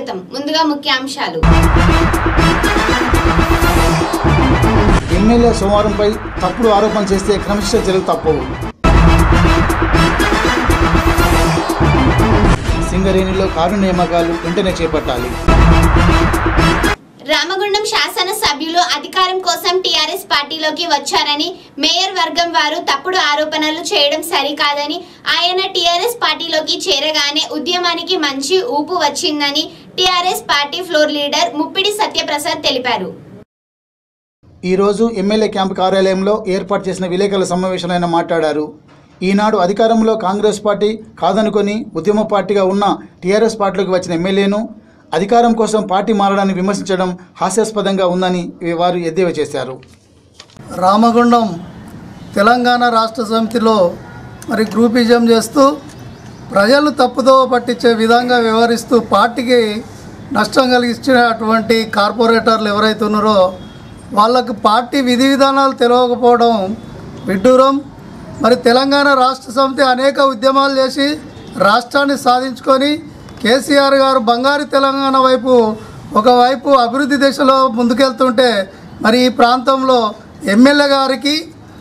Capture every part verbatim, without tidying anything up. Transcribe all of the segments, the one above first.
స్వాగతం. ముందుగా ముఖ్యాంశాలు. ఎమ్మెల్యే సోమవారంపై తప్పుడు ఆరోపణ చేస్తే క్రమశిక్షణ చర్యలు తప్పవు. సింగరేణిలో కారు నియామకాలు వెంటనే చేపట్టాలి. రామగుండం శాసన సభ్యులు అధికారం కోసం టీఆర్ఎస్ పార్టీలోకి వచ్చారని మేయర్ వర్గం వారు తప్పుడు ఆరోపణలు చేయడం సరికాదని, ఆయన టీఆర్ఎస్ పార్టీలోకి చేరగానే ఉద్యమానికి మంచి ఊపు వచ్చిందని TRS party floor leader Muppidi Satyaprasad తెలిపారు. ఈరోజు ఎమ్మెల్యే క్యాంపు కార్యాలయంలో ఏర్పాటు చేసిన విలేకరుల సమావేశంలో ఆయన మాట్లాడారు. ఈనాడు అధికారంలో కాంగ్రెస్ పార్టీ కాదనుకొని ఉద్యమ పార్టీగా ఉన్న టీఆర్ఎస్ పార్టీలోకి వచ్చిన ఎమ్మెల్యేను అధికారం కోసం పార్టీ మారడాన్ని విమర్శించడం హాస్యాస్పదంగా ఉందని వారు ఎద్దేవా చేశారు. రామగుండం తెలంగాణ రాష్ట్ర సమితిలో మరి గ్రూపిజం చేస్తూ ప్రజలు తప్పుదో పట్టించే విధంగా వ్యవహరిస్తూ పార్టీకి నష్టం కలిగించినటువంటి కార్పొరేటర్లు ఎవరైతే ఉన్నారో వాళ్ళకు పార్టీ విధి విధానాలు తెలియకపోవడం విడ్డూరం. మరి తెలంగాణ రాష్ట్ర సమితి అనేక ఉద్యమాలు చేసి రాష్ట్రాన్ని సాధించుకొని కేసీఆర్ గారు బంగారు తెలంగాణ వైపు ఒకవైపు అభివృద్ధి దిశలో ముందుకెళ్తుంటే మరి ఈ ప్రాంతంలో ఎమ్మెల్యే గారికి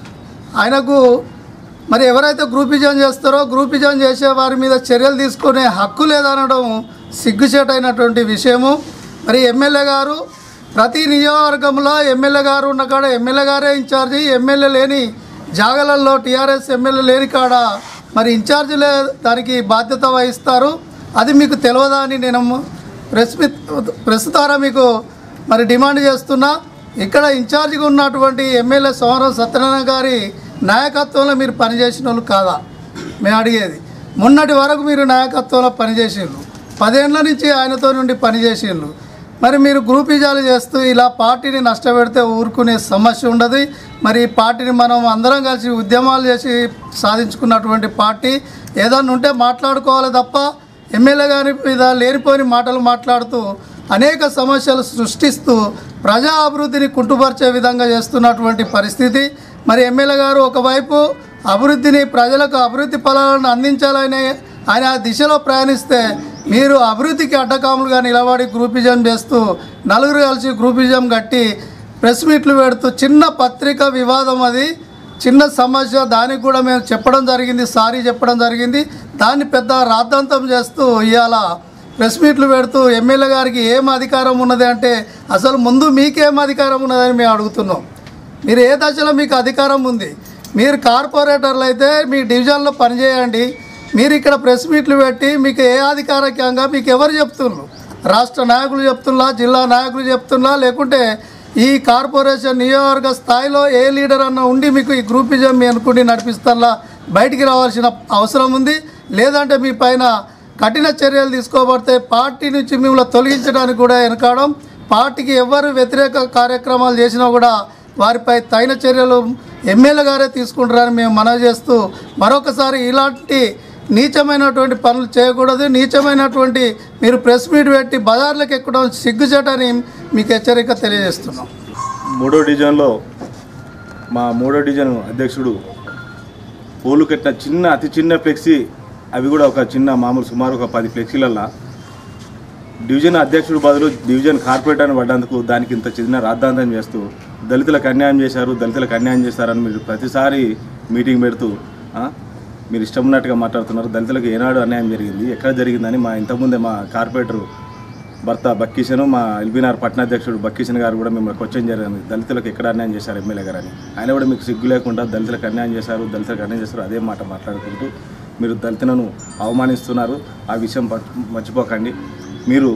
ఆయనకు మరి ఎవరైతే గ్రూపిజం చేస్తారో గ్రూపిజం చేసే వారి మీద చర్యలు తీసుకునే హక్కు లేదనడం సిగ్గుచేటైనటువంటి విషయము. మరి ఎమ్మెల్యే గారు ప్రతి నియోజకవర్గంలో ఎమ్మెల్యే గారు ఉన్న కాడ ఎమ్మెల్యే గారే ఇన్ఛార్జి, ఎమ్మెల్యే లేని జాగలలో టీఆర్ఎస్ ఎమ్మెల్యే లేని కాడ మరి ఇన్ఛార్జీలే దానికి బాధ్యత వహిస్తారు. అది మీకు తెలియదా అని నేను ప్రెస్ ప్రెస్ ద్వారా మీకు మరి డిమాండ్ చేస్తున్నా. ఇక్కడ ఇన్ఛార్జిగా ఉన్నటువంటి ఎమ్మెల్యే సోమవారం సత్యనారాయణ గారి నాయకత్వంలో మీరు పనిచేసిన వాళ్ళు కాదా మేము అడిగేది. మొన్నటి వరకు మీరు నాయకత్వంలో పనిచేసిండ్రు, పదేళ్ల నుంచి ఆయనతో నుండి పనిచేసిండ్రు. మరి మీరు గ్రూపిజాలు చేస్తూ ఇలా పార్టీని నష్టపెడితే ఊరుకునే సమస్య ఉండదు. మరి ఈ పార్టీని మనం అందరం కలిసి ఉద్యమాలు చేసి సాధించుకున్నటువంటి పార్టీ, ఏదన్నా ఉంటే మాట్లాడుకోవాలి తప్ప ఎమ్మెల్యే గారి మీద లేనిపోని మాటలు మాట్లాడుతూ అనేక సమస్యలు సృష్టిస్తూ ప్రజా అభివృద్ధిని కుంటుపరిచే విధంగా చేస్తున్నటువంటి పరిస్థితి. మరి ఎమ్మెల్యే గారు ఒకవైపు అభివృద్ధిని ప్రజలకు అభివృద్ధి ఫలాలను అందించాలని ఆయన ఆ దిశలో ప్రయాణిస్తే మీరు అభివృద్ధికి అడ్డకాములుగా నిలబడి గ్రూపిజం చేస్తూ నలుగురు కలిసి గ్రూపిజం కట్టి ప్రెస్ మీట్లు పెడుతూ చిన్న పత్రిక వివాదం, అది చిన్న సమస్య, దానికి కూడా మేము చెప్పడం జరిగింది, సారీ చెప్పడం జరిగింది. దాన్ని పెద్ద రాద్ధాంతం చేస్తూ ఇవాళ ప్రెస్ మీట్లు పెడుతూ ఎమ్మెల్యే గారికి ఏం అధికారం ఉన్నది అంటే అసలు ముందు మీకేం అధికారం ఉన్నదని మేము అడుగుతున్నాం. మీరు ఏ దశలో మీకు అధికారం ఉంది? మీరు కార్పొరేటర్లు అయితే మీ డివిజన్లో పనిచేయండి. మీరు ఇక్కడ ప్రెస్ మీట్లు పెట్టి మీకు ఏ అధికారికంగా మీకు ఎవరు చెప్తున్నారు? రాష్ట్ర నాయకులు చెప్తున్నా, జిల్లా నాయకులు చెప్తున్నా, లేకుంటే ఈ కార్పొరేషన్ నియోజకవర్గ స్థాయిలో ఏ లీడర్ అన్న ఉండి మీకు ఈ గ్రూపిజం మీ అనుకుంటే నడిపిస్తారా? బయటికి రావాల్సిన అవసరం ఉంది. లేదంటే మీ పైన కఠిన చర్యలు తీసుకోబడితే పార్టీ నుంచి మిమ్మల్ని తొలగించడానికి కూడా వెనకాడం. పార్టీకి ఎవరు వ్యతిరేక కార్యక్రమాలు చేసినా కూడా వారిపై తగిన చర్యలు ఎమ్మెల్యే గారే తీసుకుంటారని మేము మనవి చేస్తూ మరొకసారి ఇలాంటి నీచమైనటువంటి పనులు చేయకూడదు. నీచమైనటువంటి మీరు ప్రెస్ మీట్ పెట్టి బజార్లకు ఎక్కడం సిగ్గుచేటని మీకు హెచ్చరిక తెలియజేస్తున్నాం. మూడో డివిజన్లో మా మూడో డివిజన్ అధ్యక్షుడు పోలు కట్టిన చిన్న అతి చిన్న ఫ్లెక్సీ, అవి కూడా ఒక చిన్న మామూలు సుమారు ఒక పది ఫ్లెక్సీలల్లో డివిజన్ అధ్యక్షుడు బదులు డివిజన్ కార్పొరేటర్ని పడ్డందుకు దానికి ఇంత చిన్న రాద్ధాంతం చేస్తూ దళితులకు అన్యాయం చేశారు, దళితులకు అన్యాయం చేశారని మీరు ప్రతిసారి మీటింగ్ పెడుతూ మీరు ఇష్టం ఉన్నట్టుగా మాట్లాడుతున్నారు. దళితులకు ఏనాడు అన్యాయం జరిగింది, ఎక్కడ జరిగిందని మా ఇంతకుముందే మా కార్పొరేటరు భర్త బక్కీషన్, మా ఎల్బీనార్ పట్టణాధ్యక్షుడు బక్కీషన్ గారు కూడా మిమ్మల్ని క్వశ్చన్ జరిగింది, దళితులకు ఎక్కడ అన్యాయం చేశారు ఎమ్మెల్యే గారు అని. ఆయన కూడా మీకు సిగ్గు లేకుండా దళితులకు అన్యాయం చేశారు, దళితులకు అన్యాయం చేశారు అదే మాట మాట్లాడుకుంటూ మీరు దళితులను అవమానిస్తున్నారు. ఆ విషయం మర్చిపోకండి. మీరు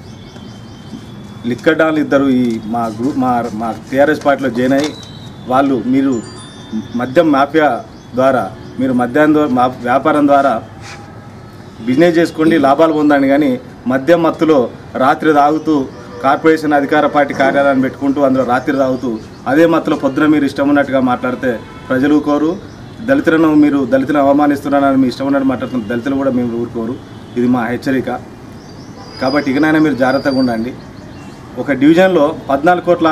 లిక్కర్ డాన్లు ఇద్దరు ఈ మా గ్రూప్ మా మా టీఆర్ఎస్ పార్టీలో జాయిన్ అయ్యి వాళ్ళు మీరు మద్యం మాఫియా ద్వారా మీరు మద్యం ద్వారా వ్యాపారం ద్వారా బిజినెస్ చేసుకోండి, లాభాలు పొందండి. కానీ మద్యం మత్తులో రాత్రి తాగుతూ కార్పొరేషన్ అధికార పార్టీ కార్యాలయాన్ని పెట్టుకుంటూ అందులో రాత్రి తాగుతూ అదే మత్తులో పొద్దున మీరు ఇష్టం ఉన్నట్టుగా మాట్లాడితే ప్రజలు ఊరుకోరు. దళితులను మీరు దళితులను అవమానిస్తున్నారని మీ ఇష్టం ఉన్నట్టు మాట్లాడుతున్న దళితులు కూడా మేము ఊరుకోరు. ఇది మా హెచ్చరిక. కాబట్టి ఇకనైనా మీరు జాగ్రత్తగా ఉండండి. ఒక డివిజన్లో పద్నాలుగు కోట్ల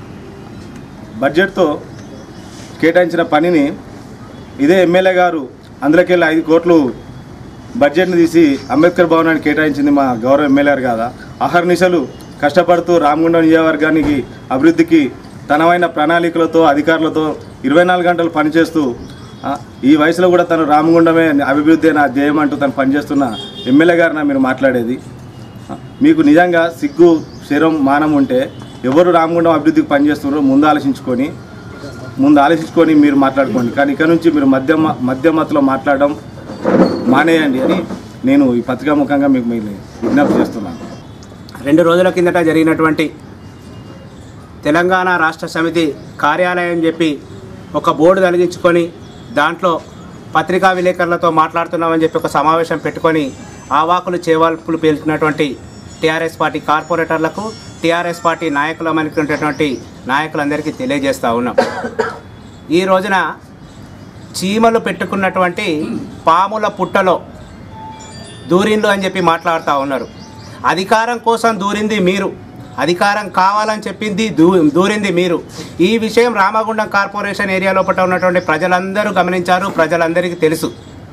బడ్జెట్తో కేటాయించిన పనిని ఇదే ఎమ్మెల్యే గారు అందులోకి వెళ్ళి ఐదు కోట్లు బడ్జెట్ని తీసి అంబేద్కర్ భవనాన్ని కేటాయించింది మా గౌరవ ఎమ్మెల్యే గారు కాదా? అహర్నిశలు కష్టపడుతూ రామగుండం నియోజకవర్గానికి అభివృద్ధికి తనమైన ప్రణాళికలతో అధికారులతో ఇరవై నాలుగు గంటలు పనిచేస్తూ ఈ వయసులో కూడా తను రామగుండమే అభివృద్ధి నా ధ్యేయం అంటూ తను పనిచేస్తున్న ఎమ్మెల్యే గారిన మీరు మాట్లాడేది. మీకు నిజంగా సిగ్గు శరం మానం ఉంటే ఎవరు రామగుండం అభివృద్ధికి పనిచేస్తున్నారో ముందు ఆలోచించుకొని ముందు ఆలోచించుకొని మీరు మాట్లాడుకోండి. కానీ ఇక్కడ నుంచి మీరు మధ్య మధ్యమతలో మాట్లాడడం మానేయండి అని నేను ఈ పత్రికాముఖంగా మీకు మీరు విజ్ఞప్తి చేస్తున్నాను. రెండు రోజుల కిందట జరిగినటువంటి తెలంగాణ రాష్ట్ర సమితి కార్యాలయం చెప్పి ఒక బోర్డు తొలగించుకొని దాంట్లో పత్రికా విలేకరులతో మాట్లాడుతున్నామని చెప్పి ఒక సమావేశం పెట్టుకొని ఆవాకులు చేవాల్పులు పేల్చినటువంటి టీఆర్ఎస్ పార్టీ కార్పొరేటర్లకు టీఆర్ఎస్ పార్టీ నాయకులమైనటువంటి నాయకులందరికీ తెలియజేస్తూ ఉన్నాం. ఈ రోజున చీమలు పెట్టుకున్నటువంటి పాముల పుట్టలో దూరిండ్లు అని చెప్పి మాట్లాడుతూ ఉన్నారు. అధికారం కోసం దూరింది మీరు, అధికారం కావాలని చెప్పింది దూ దూరింది మీరు. ఈ విషయం రామగుండం కార్పొరేషన్ ఏరియా లోపల ఉన్నటువంటి ప్రజలందరూ గమనించారు, ప్రజలందరికీ తెలుసు.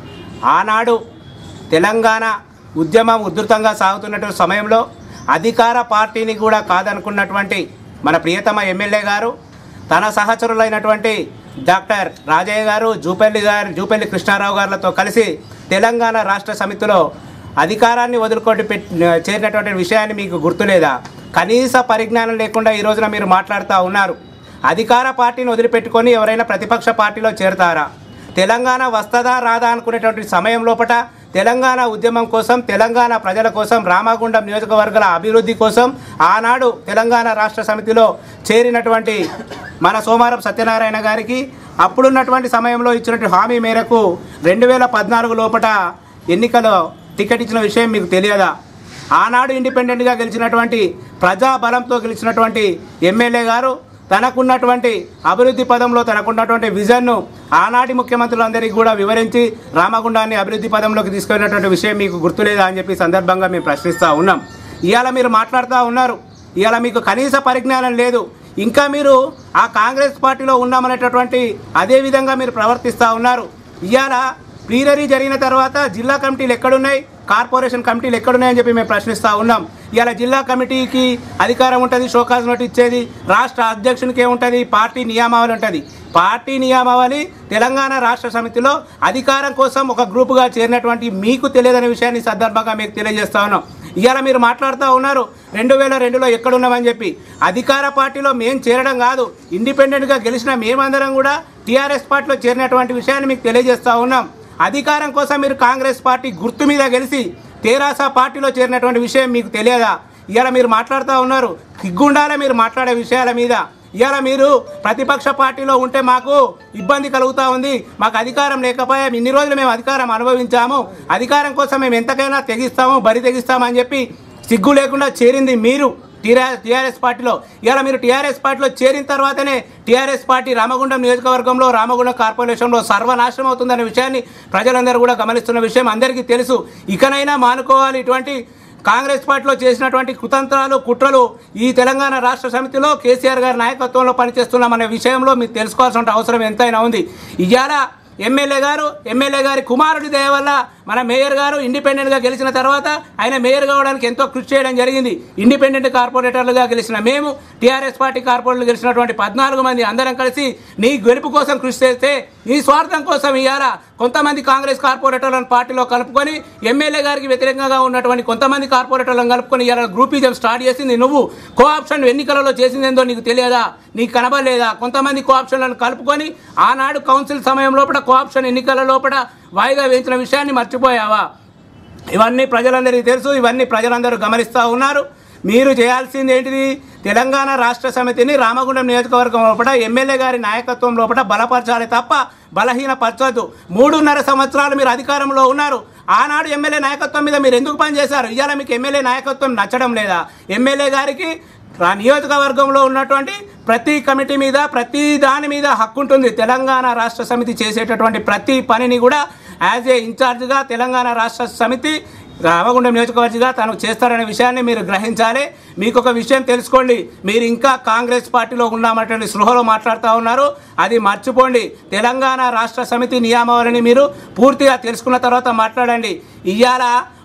ఆనాడు తెలంగాణ ఉద్యమం ఉధృతంగా సాగుతున్నటువంటి సమయంలో అధికార పార్టీని కూడా కాదనుకున్నటువంటి మన ప్రియతమ ఎమ్మెల్యే గారు తన సహచరులైనటువంటి డాక్టర్ రాజయ్య గారు, జూపల్లి గారు జూపల్లి కృష్ణారావు గారులతో కలిసి తెలంగాణ రాష్ట్ర సమితిలో అధికారాన్ని వదులుకొని పెట్టి చేరినటువంటి విషయాన్ని మీకు గుర్తులేదా? కనీస పరిజ్ఞానం లేకుండా ఈ రోజున మీరు మాట్లాడుతూ ఉన్నారు. అధికార పార్టీని వదిలిపెట్టుకొని ఎవరైనా ప్రతిపక్ష పార్టీలో చేరతారా? తెలంగాణ వస్తుందా రాదా అనుకునేటువంటి సమయం లోపల తెలంగాణ ఉద్యమం కోసం, తెలంగాణ ప్రజల కోసం, రామగుండం నియోజకవర్గాల అభివృద్ధి కోసం ఆనాడు తెలంగాణ రాష్ట్ర సమితిలో చేరినటువంటి మన సోమారం సత్యనారాయణ గారికి అప్పుడున్నటువంటి సమయంలో ఇచ్చినటువంటి హామీ మేరకు రెండు వేల పద్నాలుగు లోపల ఎన్నికలో టికెట్ ఇచ్చిన విషయం మీకు తెలియదా? ఆనాడు ఇండిపెండెంట్గా గెలిచినటువంటి ప్రజాబలంతో గెలిచినటువంటి ఎమ్మెల్యే గారు తనకున్నటువంటి అభివృద్ధి పదంలో తనకున్నటువంటి విజన్ను ఆనాటి ముఖ్యమంత్రులందరికీ కూడా వివరించి రామగుండాన్ని అభివృద్ధి పదంలోకి తీసుకెళ్ళినటువంటి విషయం మీకు గుర్తులేదా అని చెప్పి సందర్భంగా మేము ప్రశ్నిస్తూ ఉన్నాం. ఇవాళ మీరు మాట్లాడుతూ ఉన్నారు, ఇవాళ మీకు కనీస పరిజ్ఞానం లేదు. ఇంకా మీరు ఆ కాంగ్రెస్ పార్టీలో ఉన్నామనేటటువంటి అదే విధంగా మీరు ప్రవర్తిస్తూ ఉన్నారు. ఇవాళ ప్లీనరీ జరిగిన తర్వాత జిల్లా కమిటీలు ఎక్కడున్నాయి, కార్పొరేషన్ కమిటీలు ఎక్కడున్నాయని చెప్పి మేము ప్రశ్నిస్తూ ఉన్నాం. ఇలా జిల్లా కమిటీకి అధికారం ఉంటుంది, షోకాజ్ నోట్ ఇచ్చేది, రాష్ట్ర అధ్యక్షునికి ఏముంటుంది, పార్టీ నియామావళి ఉంటుంది. పార్టీ నియామావళి తెలంగాణ రాష్ట్ర సమితిలో అధికారం కోసం ఒక గ్రూపుగా చేరినటువంటి మీకు తెలియదనే విషయాన్ని సందర్భంగా మీకు తెలియజేస్తా ఉన్నాం. ఇవాళ మీరు మాట్లాడుతూ ఉన్నారు రెండు వేల రెండులో ఎక్కడున్నామని చెప్పి. అధికార పార్టీలో మేము చేరడం కాదు, ఇండిపెండెంట్గా గెలిచిన మేమందరం కూడా టీఆర్ఎస్ పార్టీలో చేరినటువంటి విషయాన్ని మీకు తెలియజేస్తూ ఉన్నాం. అధికారం కోసం మీరు కాంగ్రెస్ పార్టీ గుర్తు మీద గెలిచి తెరాస పార్టీలో చేరినటువంటి విషయం మీకు తెలియదా? ఇవాళ మీరు మాట్లాడుతూ ఉన్నారు, సిగ్గుండాలే మీరు మాట్లాడే విషయాల మీద. ఇవాళ మీరు ప్రతిపక్ష పార్టీలో ఉంటే మాకు ఇబ్బంది కలుగుతూ ఉంది, మాకు అధికారం లేకపోయాం, ఇన్ని రోజులు మేము అధికారం అనుభవించాము, అధికారం కోసం మేము ఎంతకైనా తెగిస్తాము, బరి తెగిస్తామని చెప్పి సిగ్గు లేకుండా చేరింది మీరు టీఆర్ఎస్ పార్టీలో. ఇవాళ మీరు టీఆర్ఎస్ పార్టీలో చేరిన తర్వాతనే టీఆర్ఎస్ పార్టీ రామగుండం నియోజకవర్గంలో, రామగుండం కార్పొరేషన్లో సర్వనాశనం అవుతుందనే విషయాన్ని ప్రజలందరూ కూడా గమనిస్తున్న విషయం అందరికీ తెలుసు. ఇకనైనా మానుకోవాలి ఇటువంటి కాంగ్రెస్ పార్టీలో చేసినటువంటి కుతంత్రాలు, కుట్రలు. ఈ తెలంగాణ రాష్ట్ర సమితిలో కేసీఆర్ గారి నాయకత్వంలో పనిచేస్తున్నామనే విషయంలో మీరు తెలుసుకోవాల్సిన అవసరం ఎంతైనా ఉంది. ఇవాళ ఎమ్మెల్యే గారు, ఎమ్మెల్యే గారి కుమారుడి దయ వల్ల మన మేయర్ గారు ఇండిపెండెంట్గా గెలిచిన తర్వాత ఆయన మేయర్ కావడానికి ఎంతో కృషి చేయడం జరిగింది. ఇండిపెండెంట్ కార్పొరేటర్లుగా గెలిచిన మేము, టీఆర్ఎస్ పార్టీ కార్పొరేటర్లు గెలిచినటువంటి పద్నాలుగు మంది అందరం కలిసి నీ గెలుపు కోసం కృషి చేస్తే నీ స్వార్థం కోసం ఇవాళ కొంతమంది కాంగ్రెస్ కార్పొరేటర్లను పార్టీలో కలుపుకొని ఎమ్మెల్యే గారికి వ్యతిరేకంగా ఉన్నటువంటి కొంతమంది కార్పొరేటర్లను కలుపుకొని ఇవాళ గ్రూపిజం స్టార్ట్ చేసింది నువ్వు. కోఆప్షన్ ఎన్నికలలో చేసిందేందో నీకు తెలియదా? నీకు కనబడలేదా? కొంతమంది కోఆప్షన్లను కలుపుకొని ఆనాడు కౌన్సిల్ సమయం లోపల కోఆప్షన్ ఎన్నికల లోపల వాయిదా వేయించిన విషయాన్ని మర్చిపోయావా? ఇవన్నీ ప్రజలందరికీ తెలుసు, ఇవన్నీ ప్రజలందరూ గమనిస్తూ ఉన్నారు. మీరు చేయాల్సింది ఏంటిది? తెలంగాణ రాష్ట్ర సమితిని రామగుండం నియోజకవర్గం లోపల ఎమ్మెల్యే గారి నాయకత్వం లోపల బలపరచాలి తప్ప బలహీనపరచొద్దు. మూడున్నర సంవత్సరాలు మీరు అధికారంలో ఉన్నారు. ఆనాడు ఎమ్మెల్యే నాయకత్వం మీద మీరు ఎందుకు పనిచేశారు? ఇవాళ మీకు ఎమ్మెల్యే నాయకత్వం నచ్చడం లేదా? ఎమ్మెల్యే గారికి ఆ నియోజకవర్గంలో ఉన్నటువంటి ప్రతి కమిటీ మీద, ప్రతి దాని మీద హక్కు ఉంటుంది. తెలంగాణ రాష్ట్ర సమితి చేసేటటువంటి ప్రతి పనిని కూడా యాజ్ ఏ ఇన్ఛార్జ్గా తెలంగాణ రాష్ట్ర సమితి రామగుండం నియోజకవర్గంగా తను చేస్తారనే విషయాన్ని మీరు గ్రహించాలి. మీకు ఒక విషయం తెలుసుకోండి, మీరు ఇంకా కాంగ్రెస్ పార్టీలో ఉన్నామనేటువంటి స్పృహలో మాట్లాడుతూ ఉన్నారు. అది మర్చిపోండి. తెలంగాణ రాష్ట్ర సమితి నియామావళిని మీరు పూర్తిగా తెలుసుకున్న తర్వాత మాట్లాడండి. ఇవాళ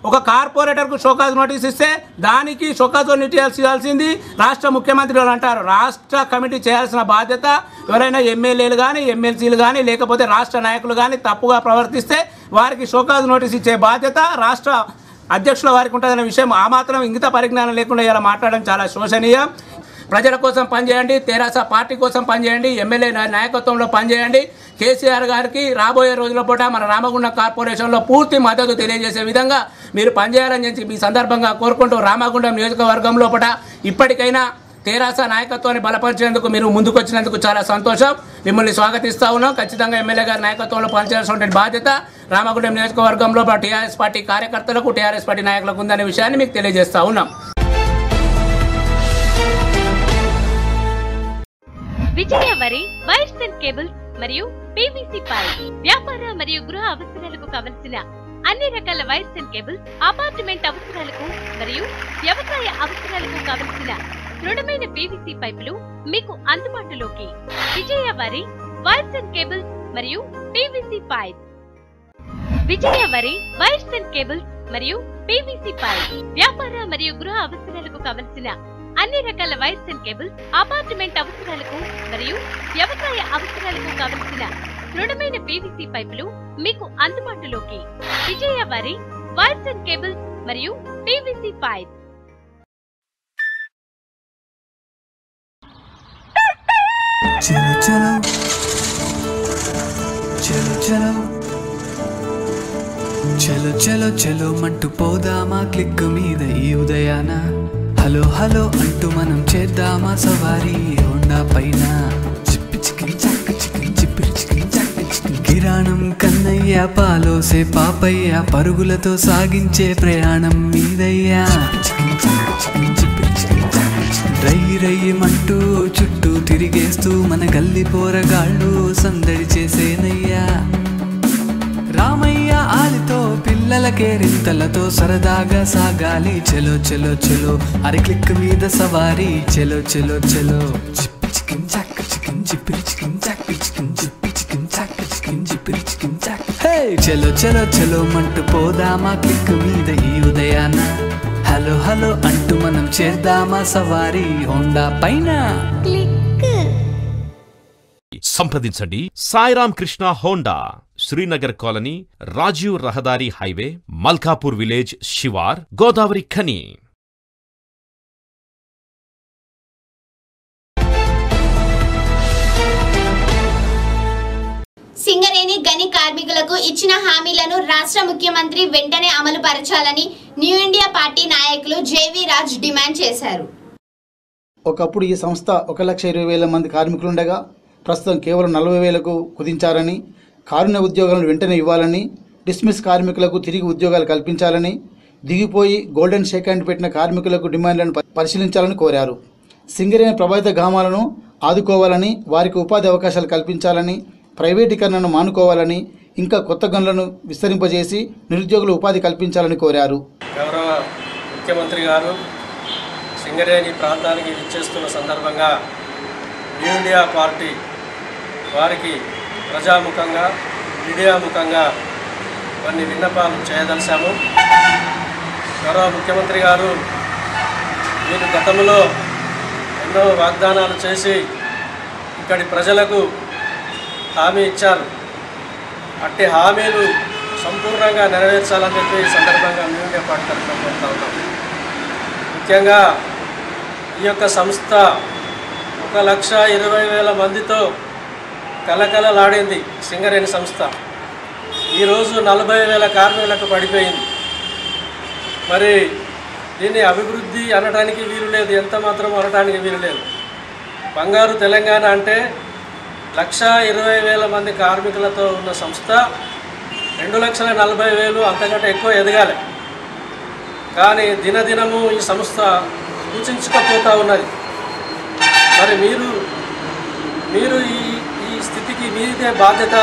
ఒక కార్పొరేటర్కు షోకాజ్ నోటీస్ ఇస్తే దానికి షోకాజ్ నోటీస్ ఇవ్వాల్సింది రాష్ట్ర ముఖ్యమంత్రి వాళ్ళు అంటారు. రాష్ట్ర కమిటీ చేయాల్సిన బాధ్యత ఎవరైనా ఎమ్మెల్యేలు కానీ ఎమ్మెల్సీలు కానీ లేకపోతే రాష్ట్ర నాయకులు కానీ తప్పుగా ప్రవర్తిస్తే వారికి షోకాజ్ నోటీస్ ఇచ్చే బాధ్యత రాష్ట్ర అధ్యక్షుల వారికి ఉంటుందనే విషయం ఆ మాత్రం ఇంగిత పరిజ్ఞానం లేకుండా ఇలా మాట్లాడడం చాలా శోచనీయం. ప్రజల కోసం పనిచేయండి, తెరాస పార్టీ కోసం పనిచేయండి, ఎమ్మెల్యే నాయకత్వంలో పనిచేయండి. కేసీఆర్ గారికి రాబోయే రోజుల పూట మన రామగుండం కార్పొరేషన్లో పూర్తి మద్దతు తెలియజేసే విధంగా మీరు పనిచేయాలని చెప్పి ఈ సందర్భంగా కోరుకుంటూ రామగుండం నియోజకవర్గంలో పూట ఇప్పటికైనా తెరాస నాయకత్వాన్ని బలపరిచేందుకు మీరు ముందుకు వచ్చినందుకు చాలా సంతోషం. మిమ్మల్ని స్వాగతిస్తూ ఉన్నాం. ఖచ్చితంగా ఎమ్మెల్యే గారి నాయకత్వంలో పనిచేయాల్సిన బాధ్యత రామగుండం నియోజకవర్గంలో టీఆర్ఎస్ పార్టీ కార్యకర్తలకు టీఆర్ఎస్ పార్టీ నాయకులకు ఉందనే విషయాన్ని మీకు తెలియజేస్తా ఉన్నాం. Vijaya Vari wires and cables మరియు పీవీసీ పైప్ వ్యాపార మరియు గృహ అవసరాలకు కావలసిన అన్ని రకాల వైర్స్ అండ్ కేబుల్స్, అపార్ట్మెంట్ అవసరాలకు మరియు వ్యవసాయ అవసరాలకు కావలసిన దృఢమైన పీవీసీ పైపులు మీకు అందుబాటులోకి. Vijaya Vari wires and cables మరియు PVC pipe. Vijaya Vari wires and cables మరియు పీవీసీ పైప్ వ్యాపార మరియు గృహ అవసరాలకు కావలసిన అన్ని రకాల వైర్స్ అండ్ కేబుల్స్, అపార్ట్మెంట్ అవసరాలకు మరియు వ్యవసాయ అవసరాలకు కావలసిన దృఢమైన పీవీసీ పైపులు మీకు అందుబాటులోకి. Vijaya Vari wires and cables మరియు పీవీసీ పైప్. చలో చలో చలో చలో చలో చలో చలో మంటూ పోదామా క్లిక్ మీద ఈ ఉదయాన. హలో హలో అంటూ మనం చేద్దామా సవారీ హోండా పైన. చిప్పి చికిన్ చాక్ చికిన్ చిప్పిరి చికిన్ చాక్ చికిన్. కిరాణం కన్నయ్య పాలోసే పాపయ్య పరుగులతో సాగించే ప్రయాణం మీదయ్యా. చికిన్ చాక్ చికిన్ చిప్పిరి చికిన్ చాక్ చికిన్. రై రయ్యమంటూ చుట్టూ తిరిగేస్తూ మన గల్లి పోరగాళ్ళు సందడి చేసేనయ్యా. రామయ్య ఆలితో పిల్లల కేరింతలతో సరదాగా సాగాలి. చలో చలో చలో అరి క్లిక్ మీద సవారీ. చలో చలో చలో చిప్పి చికిన్ చాక్ చికిన్ చిప్పిరి చికిన్ చాక్ చికిన్ చిప్పి చికిన్ చాక్ చికిన్ చిప్పిరి చికిన్ చాక్. హే చలో చలో చలో మంటూ పోదామా క్లిక్ మీద ఈ ఉదయాన. హలో హలో అంటూ మనం చేద్దామా సవారీ హోండా పైన. సంప్రదించండి సాయిరామ్ కృష్ణ హోండా, శ్రీనగర్ కాలనీ, రాజీవ్ రహదారి హైవే, మల్కాపూర్ విలేజ్, శివార్, గోదావరి ఖని. సింగరేణి గని కార్మికులకు ఇచ్చిన హామీలను రాష్ట్ర ముఖ్యమంత్రి వెంటనే అమలు పరచాలని న్యూ ఇండియా పార్టీ నాయకులు జేవీ రాజ్ డిమాండ్ చేశారు. ఒకప్పుడు ఈ సంస్థ ఒక లక్ష ఇరవై వేల మంది కార్మికులుండగా ప్రస్తుతం కేవలం నలభై వేలకు కుదించారని, కారుణ్య ఉద్యోగాలను వెంటనే ఇవ్వాలని, డిస్మిస్ కార్మికులకు తిరిగి ఉద్యోగాలు కల్పించాలని, దిగిపోయి గోల్డెన్ షేక్ హ్యాండ్ పెట్టిన కార్మికులకు డిమాండ్లను పరిశీలించాలని కోరారు. సింగరేణి ప్రభావిత గ్రామాలను ఆదుకోవాలని, వారికి ఉపాధి అవకాశాలు కల్పించాలని, ప్రైవేటీకరణను మానుకోవాలని, ఇంకా కొత్త గనులను విస్తరింపజేసి నిరుద్యోగులు ఉపాధి కల్పించాలని కోరారు. గౌరవ ముఖ్యమంత్రి గారు సింగరేణి ప్రాంతానికి విచ్చేస్తున్న సందర్భంగా న్యూ ఇండియా పార్టీ వారికి ప్రజాముఖంగా మీడియాముఖంగా కొన్ని విన్నపాలు చేయదలిచాము. గౌరవ ముఖ్యమంత్రి గారు మీరు గతంలో ఎన్నో వాగ్దానాలు చేసి ఇక్కడి ప్రజలకు హామీ ఇచ్చారు. అట్టి హామీలు సంపూర్ణంగా నెరవేర్చాలని చెప్పి ఈ సందర్భంగా న్యూ ఇండియా పార్టీ తరఫున కోరుతా ఉన్నాం. ముఖ్యంగా ఈ యొక్క సంస్థ ఒక లక్ష ఇరవై వేల మందితో కలకలలాడింది. సింగరేణి సంస్థ ఈరోజు నలభై వేల కార్మికులకు పడిపోయింది. మరి దీన్ని అభివృద్ధి అనడానికి వీలు లేదు, ఎంత మాత్రం అనడానికి వీలు లేదు. బంగారు తెలంగాణ అంటే లక్ష ఇరవై వేల మంది కార్మికులతో ఉన్న సంస్థ రెండు లక్షల నలభై వేలు అంతకంటే ఎక్కువ ఎదగాలి. కానీ దినదినము ఈ సంస్థ సూచించకపోతూ ఉన్నది. మరి మీరు మీరు ఈ ఈ స్థితికి మీదే బాధ్యత,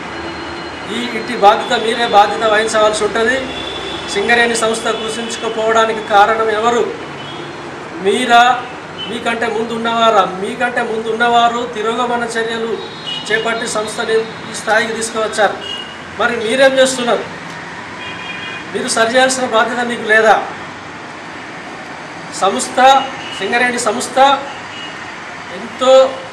ఈ ఇట్టి బాధ్యత మీరే బాధ్యత వహించవలసి ఉంటుంది. సింగరేణి సంస్థ కృషించకపోవడానికి కారణం ఎవరు? మీరా, మీకంటే ముందు ఉన్నవారా? మీకంటే ముందు ఉన్నవారు తిరోగమన చర్యలు చేపట్టి సంస్థని ఈ స్థాయికి తీసుకువచ్చారు. మరి మీరేం చేస్తున్నారు? మీరు సరిచేయాల్సిన బాధ్యత మీకు లేదా? సంస్థ సింగరేణి సంస్థ ఎంతో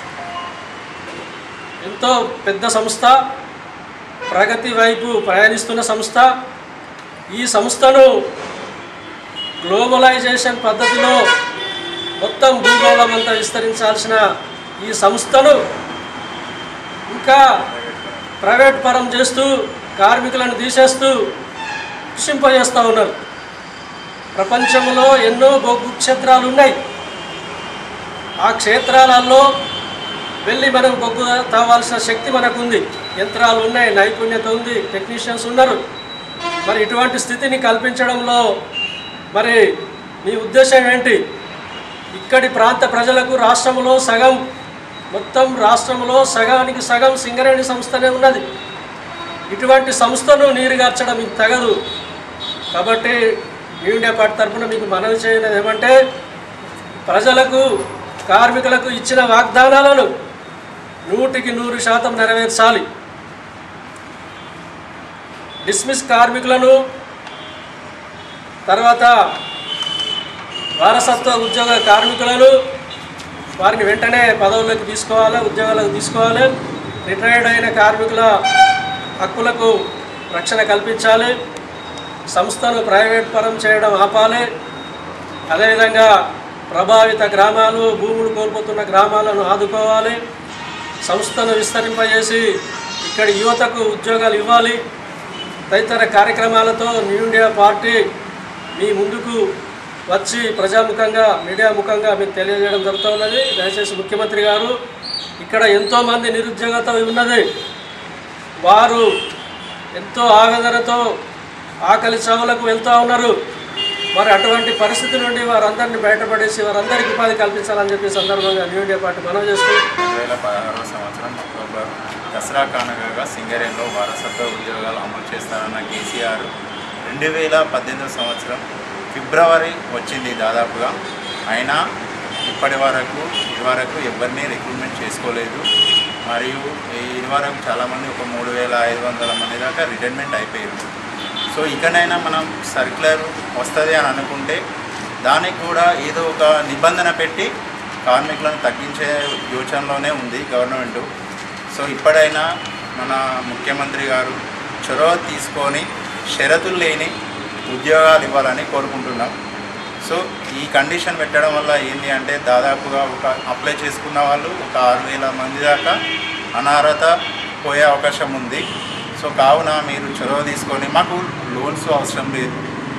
ఎంతో పెద్ద సంస్థ, ప్రగతి వైపు ప్రయాణిస్తున్న సంస్థ. ఈ సంస్థను గ్లోబలైజేషన్ పద్ధతిలో మొత్తం భూగోళం అంతా విస్తరించాల్సిన ఈ సంస్థను ఇంకా ప్రైవేట్ పరం చేస్తూ కార్మికులను తీసేస్తూ కృషింపజేస్తూ ఉన్నారు. ప్రపంచంలో ఎన్నో బొగ్గు క్షేత్రాలు ఉన్నాయి. ఆ క్షేత్రాలలో వెళ్ళి మనం బొగ్గు తావాల్సిన శక్తి మనకు ఉంది, యంత్రాలు ఉన్నాయి, నైపుణ్యత ఉంది, టెక్నీషియన్స్ ఉన్నారు. మరి ఇటువంటి స్థితిని కల్పించడంలో మరి మీ ఉద్దేశం ఏంటి? ఇక్కడి ప్రాంత ప్రజలకు రాష్ట్రంలో సగం, మొత్తం రాష్ట్రంలో సగానికి సగం సింగరేణి సంస్థనే ఉన్నది. ఇటువంటి సంస్థను నీరుగార్చడం మీకు తగదు. కాబట్టి ఇండియా పార్టీ తరఫున మీకు మనవి చేయనది ఏమంటే, ప్రజలకు కార్మికులకు ఇచ్చిన వాగ్దానాలను నూటికి నూరు శాతం నెరవేర్చాలి. డిస్మిస్ కార్మికులను, తర్వాత వారసత్వ ఉద్యోగ కార్మికులను వారిని వెంటనే పదవులకు తీసుకోవాలి, ఉద్యోగాలకు తీసుకోవాలి. రిటైర్డ్ అయిన కార్మికుల హక్కులకు రక్షణ కల్పించాలి. సంస్థను ప్రైవేట్ పరం చేయడం ఆపాలి. అదేవిధంగా ప్రభావిత గ్రామాలు, భూములు కోల్పోతున్న గ్రామాలను ఆదుకోవాలి. సంస్థను విస్తరింపజేసి ఇక్కడి యువతకు ఉద్యోగాలు ఇవ్వాలి. తదితర కార్యక్రమాలతో న్యూ ఇండియా పార్టీ మీ ముందుకు వచ్చి ప్రజాముఖంగా, మీడియా ముఖంగా మీకు తెలియజేయడం జరుగుతున్నది. దయచేసి ముఖ్యమంత్రి గారు, ఇక్కడ ఎంతోమంది నిరుద్యోగత ఉన్నది. వారు ఎంతో ఆవేదనతో ఆకలి చావులకు వెళ్తూ ఉన్నారు. మరి అటువంటి పరిస్థితి నుండి వారందరినీ బయటపడేసి వారందరికీ ఉపాధి కల్పించాలని చెప్పి సందర్భంగా న్యూ ఇండియా పార్టీ మనవి చేస్తూ, రెండు వేల పదహారవ సంవత్సరం అక్టోబర్ దసరా కానుకగా సింగరేణిలో వారసత్వ ఉద్యోగాలు అమలు చేస్తారన్న కేసీఆర్ రెండు వేల పద్దెనిమిదవ సంవత్సరం ఫిబ్రవరి వచ్చింది దాదాపుగా. అయినా ఇప్పటి వరకు ఇదివరకు ఎవరిని రిక్రూట్మెంట్ చేసుకోలేదు. మరియు ఇదివరకు చాలామంది ఒక మూడు వేల ఐదు వందల మంది దాకా రిటైర్మెంట్ అయిపోయారు. సో ఇకనైనా మనం సర్క్యులర్ వస్తుంది అని అనుకుంటే దానికి కూడా ఏదో ఒక నిబంధన పెట్టి కార్మికులను తగ్గించే యోచనలోనే ఉంది గవర్నమెంటు. సో ఇప్పుడైనా మన ముఖ్యమంత్రి గారు చొరవ తీసుకొని షరతులు లేని ఉద్యోగాలు ఇవ్వాలని కోరుకుంటున్నాం. సో ఈ కండిషన్ పెట్టడం వల్ల ఏంటి అంటే దాదాపుగా ఒక అప్లై చేసుకున్న వాళ్ళు ఒక ఆరు వేల మంది దాకా అనర్హత పోయే అవకాశం ఉంది. సో కావున మీరు చొరవ తీసుకొని, మాకు లోన్స్ అవసరం లేదు,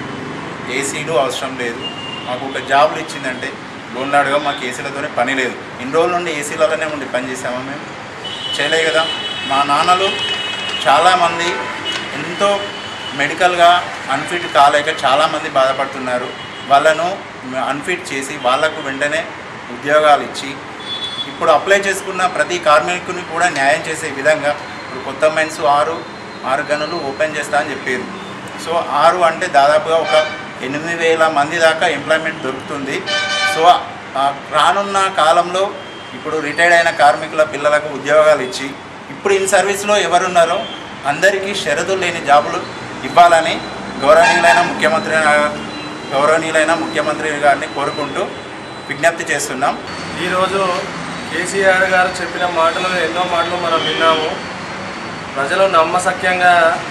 ఏసీలు అవసరం లేదు, మాకు ఒక జాబ్లు ఇచ్చిందంటే లోన్లు అడగా మాకు ఏసీలతోనే పని లేదు. ఇన్ని రోజుల నుండి ఏసీలలోనే ఉండి పని చేసామా మేము? చేయలే కదా. మా నాన్నలు చాలామంది ఎంతో మెడికల్గా అన్ఫిట్ కాలేక చాలామంది బాధపడుతున్నారు. వాళ్ళను అన్ఫిట్ చేసి వాళ్లకు వెంటనే ఉద్యోగాలు ఇచ్చి ఇప్పుడు అప్లై చేసుకున్న ప్రతి కార్మికుని కూడా న్యాయం చేసే విధంగా ఇప్పుడు కొత్త మైన్స్ ఆరు ఆరు గనులు ఓపెన్ చేస్తా అని చెప్పారు. సో ఆరు అంటే దాదాపుగా ఒక ఎనిమిది వేల మంది దాకా ఎంప్లాయ్మెంట్ దొరుకుతుంది. సో రానున్న కాలంలో ఇప్పుడు రిటైర్డ్ అయిన కార్మికుల పిల్లలకు ఉద్యోగాలు ఇచ్చి ఇప్పుడు ఇన్ సర్వీస్లో ఎవరున్నారో అందరికీ షరతులు లేని జాబులు ఇవ్వాలని గౌరవనీయులైన ముఖ్యమంత్రి గౌరవనీయులైన ముఖ్యమంత్రి గారిని కోరుకుంటూ విజ్ఞప్తి చేస్తున్నాం. ఈరోజు కేసీఆర్ గారు చెప్పిన మాటలు ఎన్నో మాటలు మనం విన్నాము. ప్రజలు నమ్మసక్యంగా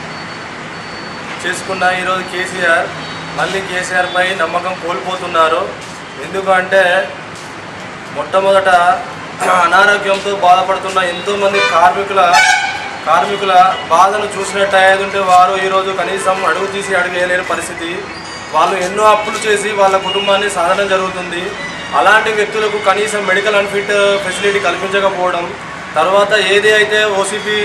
చేసుకున్న ఈరోజు కేసీఆర్ మళ్ళీ కేసీఆర్పై నమ్మకం కోల్పోతున్నారు. ఎందుకంటే మొట్టమొదట అనారోగ్యంతో బాధపడుతున్న ఎంతోమంది కార్మికుల కార్మికుల బాధను చూసినట్టు అయ్యేదంటే వారు ఈరోజు కనీసం అడుగు తీసి అడుగు వేయలేని పరిస్థితి. వాళ్ళు ఎన్నో అప్పులు చేసి వాళ్ళ కుటుంబాన్ని సాధడం జరుగుతుంది. అలాంటి వ్యక్తులకు కనీసం మెడికల్ అన్ఫిట్ ఫెసిలిటీ కల్పించకపోవడం, తర్వాత ఏది అయితే ఓసీపీ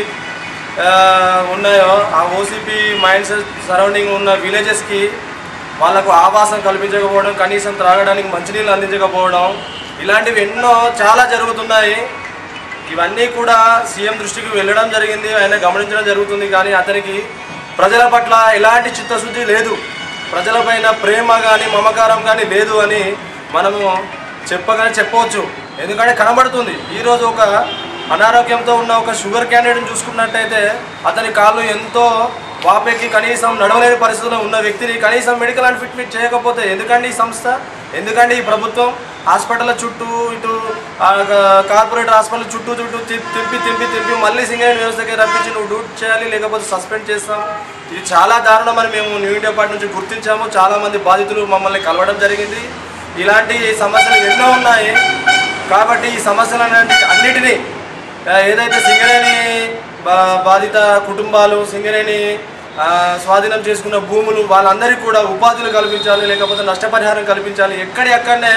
ఉన్నాయో ఆ ఓసీపీ మైన్స్ సరౌండింగ్ ఉన్న విలేజెస్కి వాళ్ళకు ఆవాసం కల్పించకపోవడం, కనీసం త్రాగడానికి మంచినీళ్ళు అందించకపోవడం, ఇలాంటివి ఎన్నో చాలా జరుగుతున్నాయి. ఇవన్నీ కూడా సీఎం దృష్టికి వెళ్ళడం జరిగింది, ఆయన గమనించడం జరుగుతుంది. కానీ అతనికి ప్రజల పట్ల ఎలాంటి చిత్తశుద్ధి లేదు, ప్రజలపైన ప్రేమ కానీ మమకారం కానీ లేదు అని మనము చెప్పగానే చెప్పవచ్చు. ఎందుకంటే కనబడుతుంది. ఈరోజు ఒక అనారోగ్యంతో ఉన్న ఒక షుగర్ క్యాండిడేట్ని చూసుకున్నట్టయితే అతని కాళ్ళు ఎంతో వాపెక్కి కనీసం నడవలేని పరిస్థితుల్లో ఉన్న వ్యక్తిని కనీసం మెడికల్ అండ్ ఫిట్మెంట్ చేయకపోతే ఎందుకండి ఈ సంస్థ, ఎందుకండి ఈ ప్రభుత్వం? హాస్పిటల్ చుట్టూ ఇటు కార్పొరేట్ హాస్పిటల్ చుట్టూ చుట్టూ తిప్పి తిప్పి తిప్పి మళ్ళీ సింగరేణి వ్యవస్థకి రప్పించి నువ్వు డ్యూటీ చేయాలి, లేకపోతే సస్పెండ్ చేస్తాం. ఇది చాలా దారుణం అని మేము న్యూ ఇండియా పార్టీ నుంచి గుర్తించాము. చాలామంది బాధితులు మమ్మల్ని కలవడం జరిగింది. ఇలాంటి సమస్యలు ఎన్నో ఉన్నాయి. కాబట్టి ఈ సమస్యలు అన్నిటినీ ఏదైతే సింగరేణి బాధిత కుటుంబాలు, సింగరేణి స్వాధీనం చేసుకున్న భూములు, వాళ్ళందరికీ కూడా ఉపాధులు కల్పించాలి, లేకపోతే నష్టపరిహారం కల్పించాలి. ఎక్కడి అక్కడనే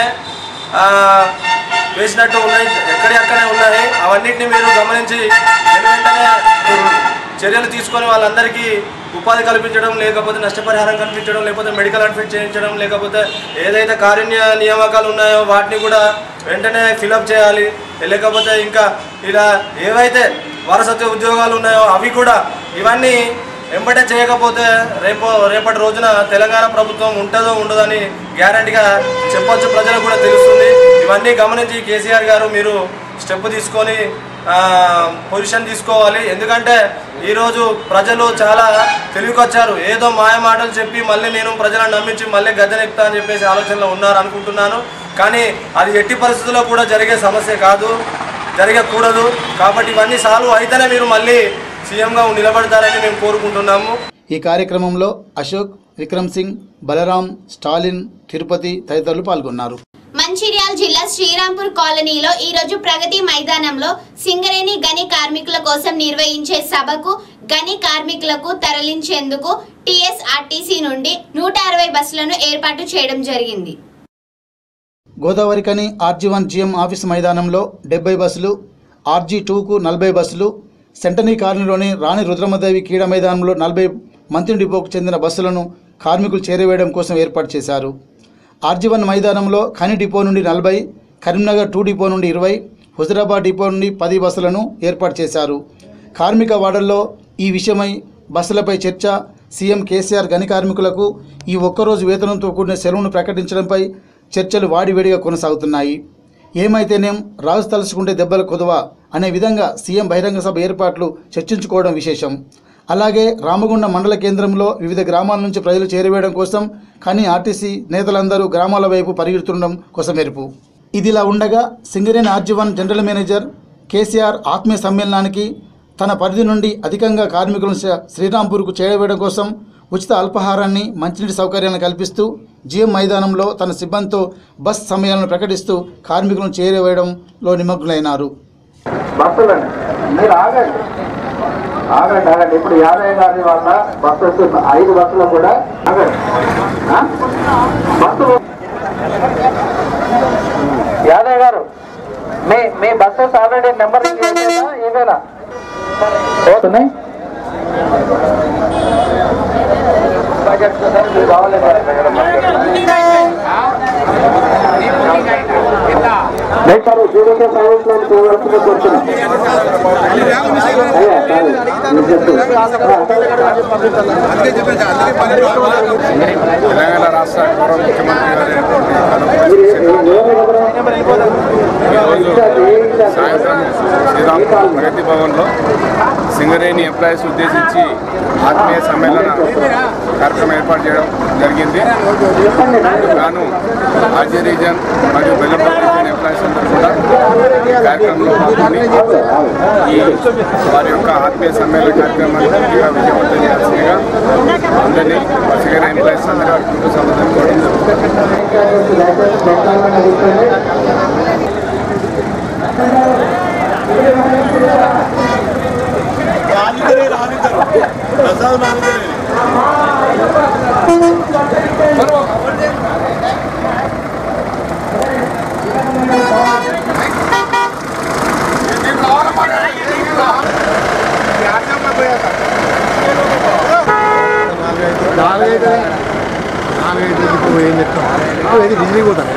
వేసినట్టు ఉన్నాయి, ఎక్కడి అక్కడనే ఉన్నాయి. అవన్నిటిని మీరు గమనించి వెంటనే చర్యలు తీసుకొని వాళ్ళందరికీ ఉపాధి కల్పించడం, లేకపోతే నష్టపరిహారం కల్పించడం, లేకపోతే మెడికల్ అడ్మిట్ చేయించడం, లేకపోతే ఏదైతే కారుణ్య నియామకాలు ఉన్నాయో వాటిని కూడా వెంటనే ఫిలప్ చేయాలి. లేకపోతే ఇంకా ఇలా ఏవైతే వారసత్వ ఉద్యోగాలు ఉన్నాయో అవి కూడా ఇవన్నీ వెంబడే చేయకపోతే రేపు రేపటి రోజున తెలంగాణ ప్రభుత్వం ఉంటుందో ఉండదని గ్యారంటీగా చెప్పొచ్చు, ప్రజలకు కూడా తెలుస్తుంది. ఇవన్నీ గమనించి కేసీఆర్ గారు మీరు స్టెప్ తీసుకొని పొజిషన్ తీసుకోవాలి. ఎందుకంటే ఈరోజు ప్రజలు చాలా తెలివికొచ్చారు. ఏదో మాయ మాటలు చెప్పి మళ్ళీ నేను ప్రజలను నమ్మించి మళ్ళీ గద్దెనెక్కుతా అని చెప్పేసి ఆలోచనలో ఉన్నారు అనుకుంటున్నాను. కానీ అది ఎట్టి పరిస్థితుల్లో కూడా జరిగే సమస్య కాదు, జరగకూడదు. కాబట్టి ఇవన్నీ సాల్వ్ అయితేనే మీరు మళ్ళీ సీఎంగా నిలబడతారని మేము కోరుకుంటున్నాము. ఈ కార్యక్రమంలో అశోక్, విక్రమ్ సింగ్, బలరాం, స్టాలిన్, తిరుపతి తదితరులు పాల్గొన్నారు. మంచిర్యాల జిల్లా శ్రీరాంపూర్ కాలనీలో ఈ రోజు ప్రగతి మైదానంలో సింగరేణి గని కార్మికుల కోసం నిర్వహించే సభకు గని కార్మికులకు తరలించేందుకు టీఎస్ఆర్టీసీ నుండి నూట అరవై బస్సులను ఏర్పాటు చేయడం జరిగింది. గోదావరి కని ఆర్జీ వన్ జిఎం ఆఫీస్ మైదానంలో డెబ్బై బస్సులు, ఆర్జీ టూకు నలభై బస్సులు, సెంటనీ కాలనీలోని రాణి రుద్రమదేవి క్రీడా మైదానంలో నలభై మంత్రి డిపోకు చెందిన బస్సులను కార్మికులు చేరవేయడం కోసం ఏర్పాటు చేశారు. ఆర్జీ వన్ మైదానంలో ఖని డిపో నుండి నలభై, కరీంనగర్ టూ డిపో నుండి ఇరవై, హుజరాబాద్ డిపో నుండి పది బస్సులను ఏర్పాటు చేశారు. కార్మిక వాడల్లో ఈ విషయమై బస్సులపై చర్చ, సీఎం కేసీఆర్ గని కార్మికులకు ఈ ఒక్కరోజు వేతనంతో కూడిన సెలవును ప్రకటించడంపై చర్చలు వాడివేడిగా కొనసాగుతున్నాయి. ఏమైతేనేం రాజు తలుచుకుంటే దెబ్బలు కొదవా అనే విధంగా సీఎం బహిరంగ సభ ఏర్పాట్లు చర్చించుకోవడం విశేషం. అలాగే రామగుండం మండల కేంద్రంలో వివిధ గ్రామాల నుంచి ప్రజలు చేరవేయడం కోసం కానీ ఆర్టీసీ నేతలందరూ గ్రామాల వైపు పరిగెడుతుండడం కోసం మెరుపు. ఇదిలా ఉండగా Singareni RG one general manager KCR ఆత్మీయ సమ్మేళనానికి తన పరిధి నుండి అధికంగా కార్మికులను శ్రీరాంపూర్కు చేరవేయడం కోసం ఉచిత అల్పాహారాన్ని, మంచినీటి సౌకర్యాలను కల్పిస్తూ జిఎం మైదానంలో తన సిబ్బందితో బస్ సమయాలను ప్రకటిస్తూ కార్మికులను చేరవేయడంలో నిమగ్నులైనారు. బస్సులండి మీరు ఆగండి ఆగండి ఆగండి ఇప్పుడు యాదయ్య గారి వల్ల బస్సెస్ ఐదు బస్సులు కూడా ఆగండి. బస్సులు యాదయ్య గారు మీ మీ బస్సెస్ ఆల్రెడీ నెంబర్ ఏమైనా పోతున్నాయి. సార్ జీవిత ప్రయోజనాలు కోరుతున్నాం. తెలంగాణ రాష్ట్ర గౌరవ ముఖ్యమంత్రి సాయంత్రం శ్రీరాంపూర్ ప్రగతి భవన్లో సింగరేణి ఎంప్లాయీస్ ఉద్దేశించి ఆత్మీయ సమ్మేళన కార్యక్రమం ఏర్పాటు చేయడం జరిగింది. గాను ఆర్జీ రీజన్ మరియు బెల్లంపల్లి రీజన్ ఎంప్లాయీస్ అందరూ కూడా ఈ కార్యక్రమంలో పాల్గొని ఈ వారి యొక్క ఆత్మీయ సమ్మేళన కార్యక్రమాన్ని పూర్తిగా విజయవంతం చేయాల్సిందిగా అందరినీ సింగరేణి ఎంప్లాయీస్ అందరూ కుటుంబ సభ్యులు కోవడం నాలుగైదు నాలుగైదు ఏం చెప్తాను ఇది బిజిలీ పోతాను.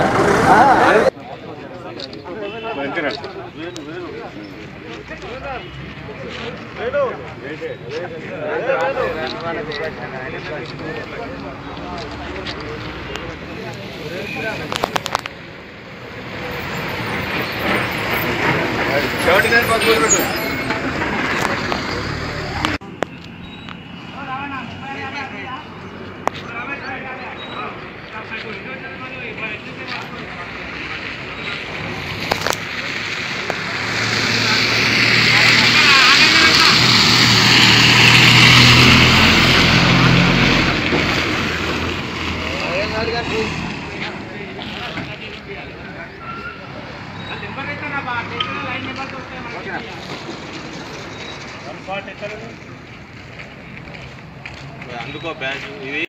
అందుకో బ్యాచ్ ఇది